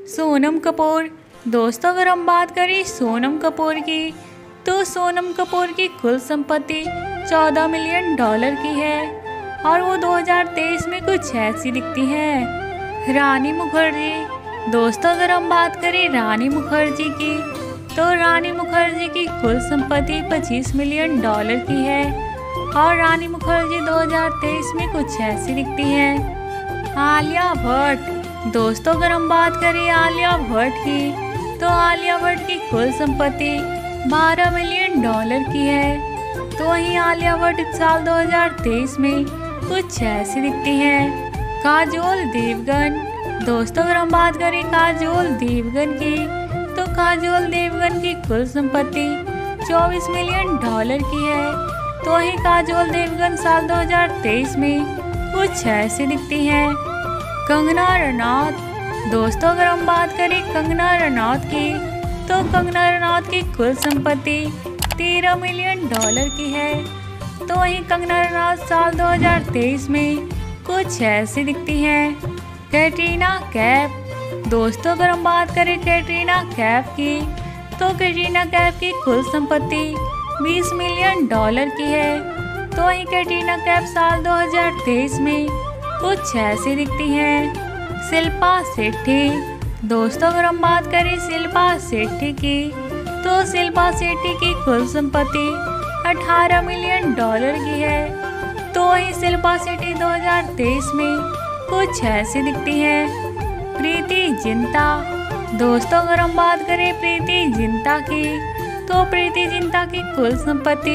सोनम कपूर। दोस्तों अगर हम बात करें सोनम कपूर की, तो सोनम कपूर की कुल संपत्ति 14 मिलियन डॉलर की है और वो 2023 में कुछ ऐसी दिखती है। रानी मुखर्जी। दोस्तों अगर हम बात करें रानी मुखर्जी की, तो रानी मुखर्जी की कुल संपत्ति 25 मिलियन डॉलर की है और रानी मुखर्जी 2023 में कुछ ऐसी दिखती है। आलिया भट्ट। दोस्तों अगर हम बात करें आलिया भट्ट की, तो आलिया भट्ट की कुल संपत्ति 12 मिलियन डॉलर की है। तो वहीं आलिया भट्ट इस साल 2023 में कुछ ऐसी दिखती है। काजोल देवगन। दोस्तों अगर हम बात करें काजोल देवगन की, तो काजोल देवगन की कुल संपत्ति 24 मिलियन डॉलर की है। तो वहीं काजोल देवगन साल 2023 में कुछ ऐसी दिखती हैं। कंगना रनौत। दोस्तों अगर हम बात करें कंगना रनौत की, तो कंगना रनौत की कुल संपत्ति 13 मिलियन डॉलर की है। तो वहीं कंगना रनौत साल 2023 में कुछ ऐसी दिखती हैं। कैटरीना कैफ। दोस्तों अगर हम बात करें कैटरीना कैफ की, तो कैटरीना कैफ की कुल संपत्ति 20 मिलियन डॉलर की है। तो वहीं कैटरीना कैफ साल 2023 में कुछ ऐसी दिखती हैं। शिल्पा शेट्टी। दोस्तों अगर हम बात करें शिल्पा शेट्टी की, तो शिल्पा शेट्टी की कुल संपत्ति 18 मिलियन डॉलर की है। तो वहीं शिल्पा शेट्टी 2023 में कुछ ऐसी दिखती है। प्रीति जिंटा। दोस्तों अगर हम बात करें प्रीति जिंटा की, तो प्रीति जिंटा की कुल संपत्ति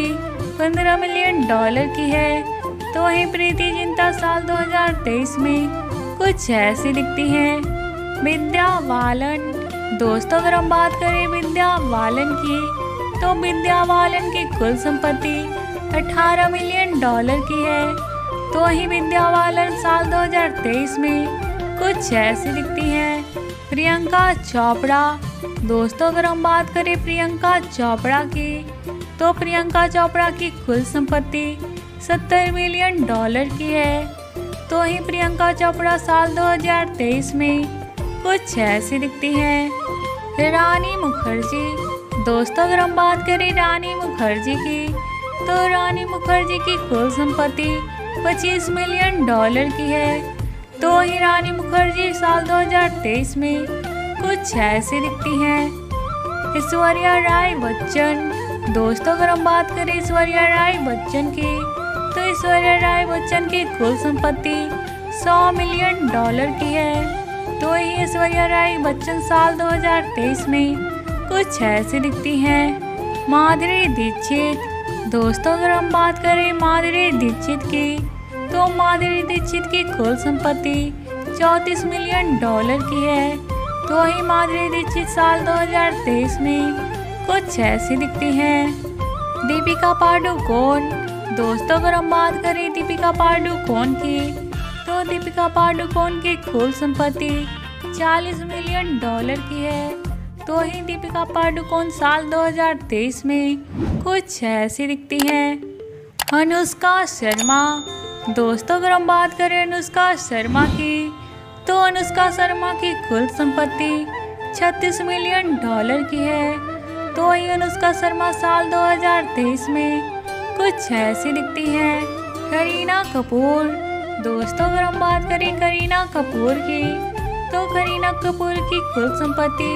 15 मिलियन डॉलर की है। तो वहीं प्रीति जिंटा साल 2023 में कुछ ऐसी दिखती हैं। विद्या बालन। दोस्तों अगर हम बात करें विद्या बालन की, तो विद्या बालन की कुल संपत्ति 18 मिलियन डॉलर की है। तो वहीं विद्या बालन साल 2023 में कुछ ऐसी दिखती हैं। प्रियंका चोपड़ा। दोस्तों अगर हम बात करें प्रियंका चोपड़ा की, तो प्रियंका चोपड़ा की कुल संपत्ति 70 मिलियन डॉलर की है। तो वहीं प्रियंका चोपड़ा साल 2023 में कुछ ऐसी दिखती हैं। रानी मुखर्जी। दोस्तों अगर हम बात करें रानी मुखर्जी की, तो रानी मुखर्जी की कुल संपत्ति 25 मिलियन डॉलर की है। तो वहीं रानी मुखर्जी साल 2023 में कुछ ऐसी दिखती हैं। ऐश्वर्या राय बच्चन। दोस्तों अगर हम बात करें ऐश्वर्या राय बच्चन की, तो ऐश्वर्या राय बच्चन की कुल संपत्ति 100 मिलियन डॉलर की है। तो वहीं ऐश्वर्या राय बच्चन साल 2023 में कुछ ऐसी दिखती हैं। माधुरी दीक्षित। दोस्तों अगर हम बात करें माधुरी दीक्षित की, तो माधुरी दीक्षित की कुल संपत्ति 34 मिलियन डॉलर की है। तो वहीं माधुरी दीक्षित साल 2023 में कुछ ऐसी दिखती हैं। दीपिका पादुकोण। दोस्तों अगर हम बात करें दीपिका पादुकोण की, तो दीपिका पादुकोण की कुल संपत्ति 40 मिलियन डॉलर की है। तो वहीं दीपिका पादुकोण साल 2023 में कुछ ऐसी दिखती हैं। अनुष्का शर्मा। दोस्तों अगर हम बात करें अनुष्का शर्मा की, तो अनुष्का शर्मा की कुल संपत्ति 36 मिलियन डॉलर की है। तो वहीं अनुष्का शर्मा साल 2023 में कुछ ऐसी दिखती हैं। करीना कपूर। दोस्तों अगर हम बात करें करीना कपूर की, तो करीना कपूर की कुल संपत्ति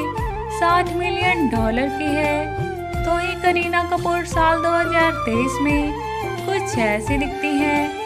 60 मिलियन डॉलर की है। तो वहीं करीना कपूर साल 2023 में कुछ ऐसी दिखती हैं।